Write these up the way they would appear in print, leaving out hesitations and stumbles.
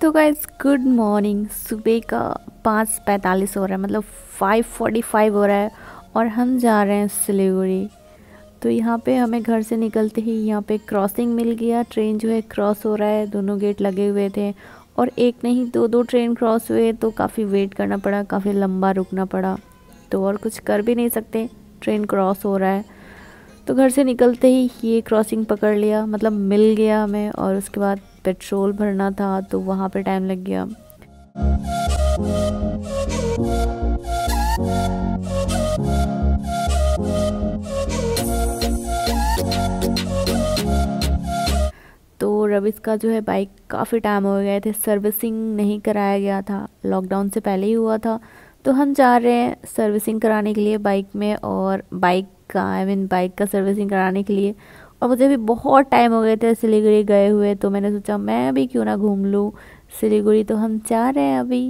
तो guys good morning. सुबह का 5:45 हो रहा है, मतलब 5:45 हो रहा है और हम जा रहे हैं सिलीगुड़ी। तो यहाँ पे हमें घर से निकलते ही यहाँ पे क्रॉसिंग मिल गया। ट्रेन जो है क्रॉस हो रहा है, दोनों गेट लगे हुए थे और एक नहीं दो दो ट्रेन क्रॉस हुए, तो काफ़ी वेट करना पड़ा, काफ़ी लंबा रुकना पड़ा। तो और कुछ कर भी नहीं सकते, ट्रेन क्रॉस हो रहा है। तो घर से निकलते ही ये क्रॉसिंग पकड़ लिया, मतलब मिल गया हमें। और उसके बाद पेट्रोल भरना था तो वहाँ पे टाइम लग गया। तो रविश का जो है बाइक काफ़ी टाइम हो गए थे, सर्विसिंग नहीं कराया गया था, लॉकडाउन से पहले ही हुआ था। तो हम जा रहे हैं सर्विसिंग कराने के लिए बाइक में, और बाइक का सर्विसिंग कराने के लिए। और मुझे भी बहुत टाइम हो गए थे सिलीगुड़ी गए हुए, तो मैंने सोचा मैं भी क्यों ना घूम लूँ सिलीगुड़ी। तो हम जा रहे हैं अभी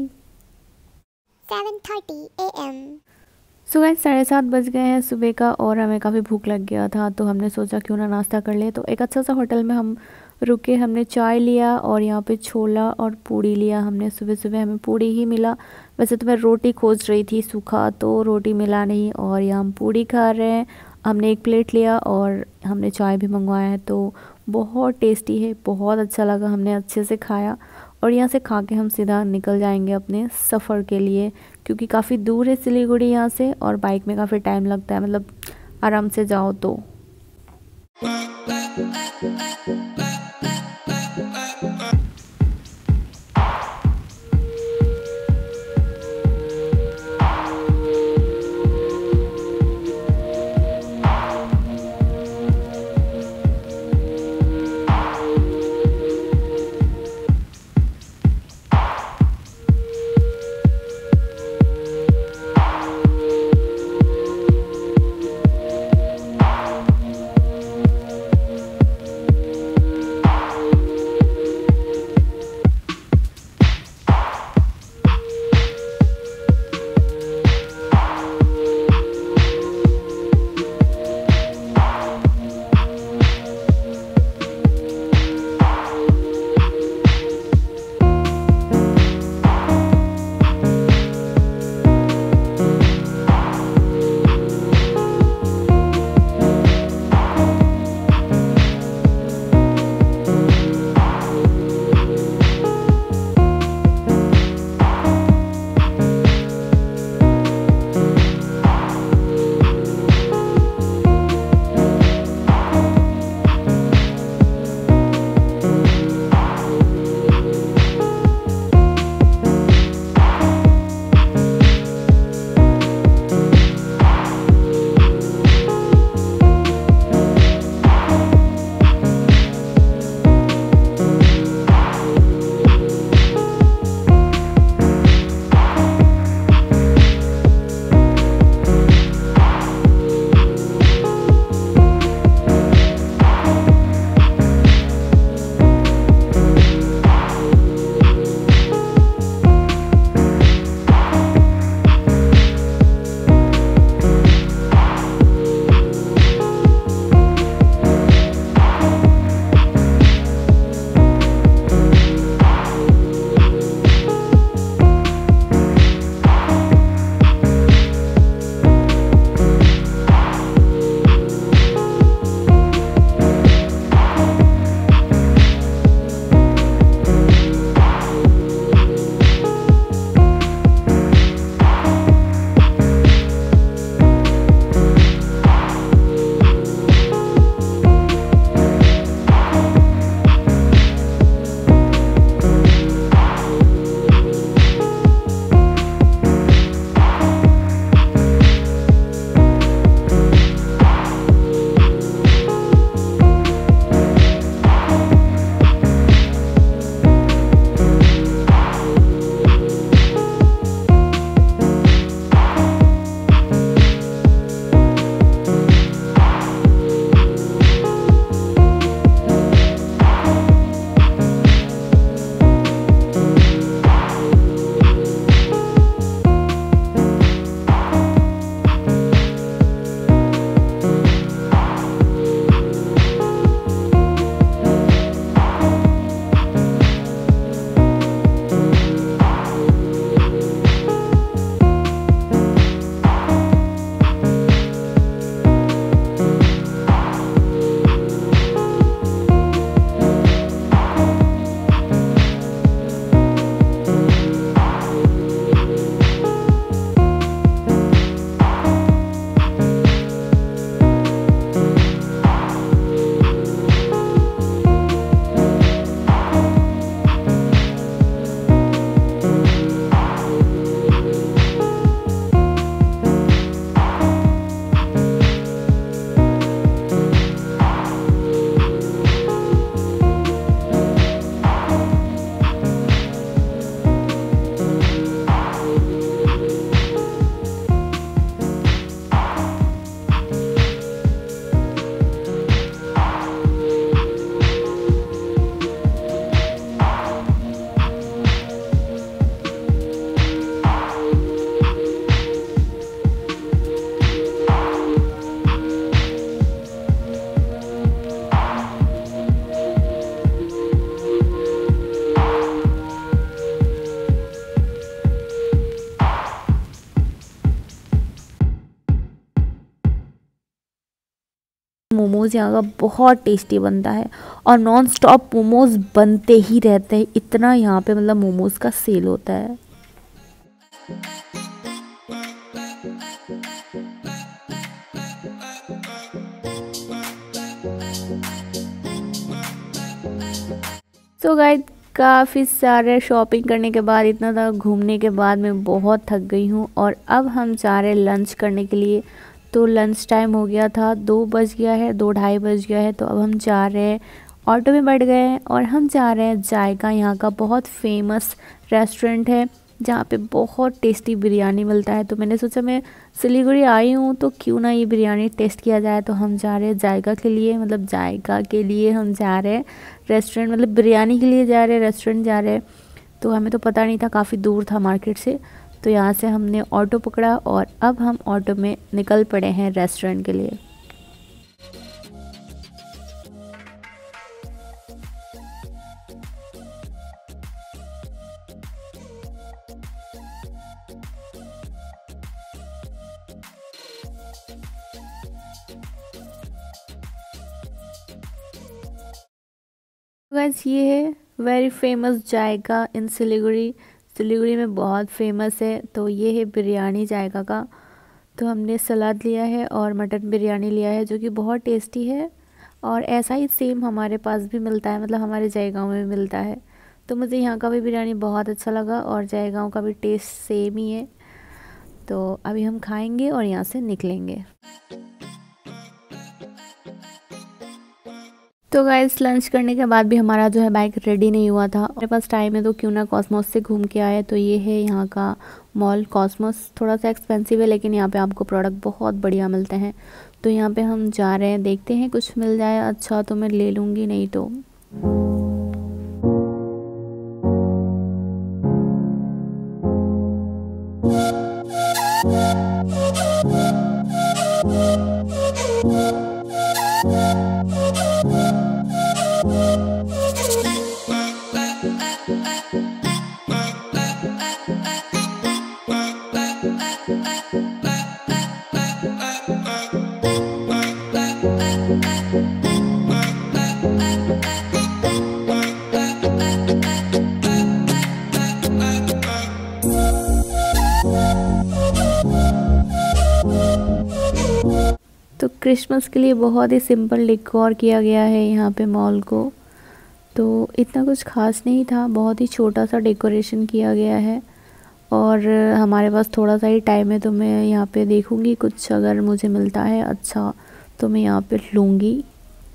7:30 AM। सुबह 7:30 बज गए हैं सुबह का, और हमें काफ़ी भूख लग गया था। तो हमने सोचा क्यों ना नाश्ता कर ले। तो एक अच्छा सा होटल में हम रुके, हमने चाय लिया और यहाँ पे छोला और पूड़ी लिया हमने। सुबह सुबह हमें पूड़ी ही मिला, वैसे तो मैं रोटी खोज रही थी सूखा, तो रोटी मिला नहीं। और यहाँ हम पूड़ी खा रहे हैं। हमने एक प्लेट लिया और हमने चाय भी मंगवाया है। तो बहुत टेस्टी है, बहुत अच्छा लगा, हमने अच्छे से खाया। और यहाँ से खा के हम सीधा निकल जाएंगे अपने सफ़र के लिए, क्योंकि काफ़ी दूर है सिलीगुड़ी यहाँ से, और बाइक में काफ़ी टाइम लगता है, मतलब आराम से जाओ तो। मोमोज़ यहाँ का बहुत टेस्टी बनता है और नॉन स्टॉप मोमोज़ बनते ही रहते हैं, इतना यहाँ पे मतलब मोमोज़ का सेल होता है। तो गाइस काफ़ी सारे शॉपिंग करने के बाद, इतना ज़्यादा घूमने के बाद मैं बहुत थक गई हूँ और अब हम जा रहे हैं लंच करने के लिए। तो लंच टाइम हो गया था, 2 बज गया है, 2 ढाई बज गया है। तो अब हम जा रहे हैं, ऑटो में बैठ गए हैं और हम जा रहे हैं जायका। यहाँ का बहुत फेमस रेस्टोरेंट है जहाँ पे बहुत टेस्टी बिरयानी मिलता है। तो मैंने सोचा मैं सिलीगुड़ी आई हूँ तो क्यों ना ये बिरयानी टेस्ट किया जाए। तो हम जा रहे हैं जायका के लिए, मतलब जायका के लिए हम जा रहे हैं रेस्टोरेंट, मतलब बिरयानी के लिए जा रहे हैं, रेस्टोरेंट जा रहे हैं। तो हमें तो पता नहीं था, काफ़ी दूर था मार्केट से। तो यहाँ से हमने ऑटो पकड़ा और अब हम ऑटो में निकल पड़े हैं रेस्टोरेंट के लिए। गाइस ये है वेरी फेमस जायका इन सिलीगुड़ी। सिलीगुड़ी में बहुत फेमस है। तो ये है बिरयानी जायका का। तो हमने सलाद लिया है और मटन बिरयानी लिया है जो कि बहुत टेस्टी है और ऐसा ही सेम हमारे पास भी मिलता है, मतलब हमारे जयगांव में भी मिलता है। तो मुझे यहाँ का भी बिरयानी बहुत अच्छा लगा और जयगांव का भी टेस्ट सेम ही है। तो अभी हम खाएंगे और यहाँ से निकलेंगे। तो गाइस लंच करने के बाद भी हमारा जो है बाइक रेडी नहीं हुआ था। मेरे पास टाइम है तो क्यों ना कॉस्मोस से घूम के आए। तो ये है यहाँ का मॉल कॉस्मोस। थोड़ा सा एक्सपेंसिव है लेकिन यहाँ पे आपको प्रोडक्ट बहुत बढ़िया मिलते हैं। तो यहाँ पे हम जा रहे हैं, देखते हैं कुछ मिल जाए अच्छा तो मैं ले लूँगी, नहीं तो तो क्रिसमस के लिए बहुत ही सिंपल डेकोर किया गया है यहाँ पे मॉल को। तो इतना कुछ खास नहीं था, बहुत ही छोटा सा डेकोरेशन किया गया है और हमारे पास थोड़ा सा ही टाइम है। तो मैं यहाँ पे देखूँगी कुछ अगर मुझे मिलता है अच्छा तो मैं यहाँ पे लूँगी।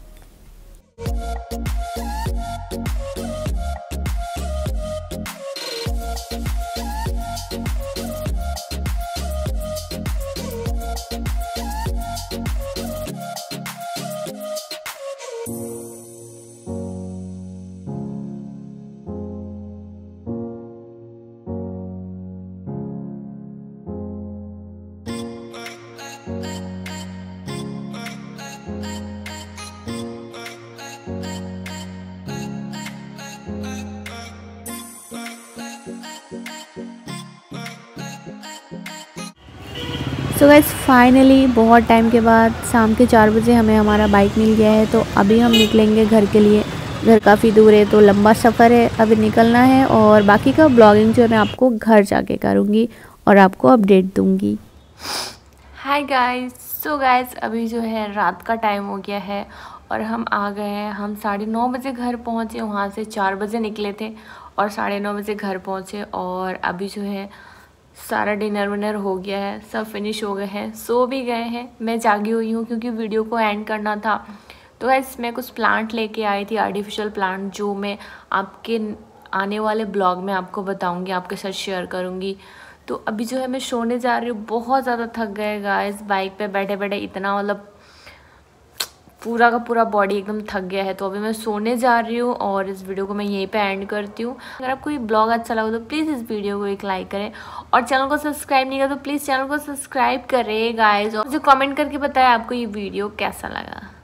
सो गाइस फाइनली बहुत टाइम के बाद शाम के 4 बजे हमें हमारा बाइक मिल गया है। तो अभी हम निकलेंगे घर के लिए। घर काफ़ी दूर है तो लंबा सफ़र है, अभी निकलना है और बाकी का ब्लॉगिंग जो है मैं आपको घर जाके करूँगी और आपको अपडेट दूँगी। हाय गाइस, सो गाइस अभी जो है रात का टाइम हो गया है और हम आ गए हैं। हम 9:30 बजे घर पहुँचे, वहाँ से 4 बजे निकले थे और 9:30 बजे घर पहुँचे और अभी जो है सारा डिनर विनर हो गया है, सब फिनिश हो गए हैं, सो भी गए हैं। मैं जागी हुई हूँ क्योंकि वीडियो को एंड करना था। तो गाइस मैं कुछ प्लांट लेके आई थी, आर्टिफिशियल प्लांट, जो मैं आपके आने वाले ब्लॉग में आपको बताऊँगी, आपके साथ शेयर करूँगी। तो अभी जो है मैं सोने जा रही हूँ, बहुत ज़्यादा थक गए गाइस, बाइक पे बैठे बैठे इतना, मतलब पूरा का पूरा बॉडी एकदम थक गया है। तो अभी मैं सोने जा रही हूँ और इस वीडियो को मैं यहीं पे एंड करती हूँ। अगर आपको ये ब्लॉग अच्छा लगा तो प्लीज़ इस वीडियो को एक लाइक करें और चैनल को सब्सक्राइब नहीं किया तो प्लीज़ चैनल को सब्सक्राइब करें गाइस, और मुझे कमेंट करके बताएं आपको ये वीडियो कैसा लगा।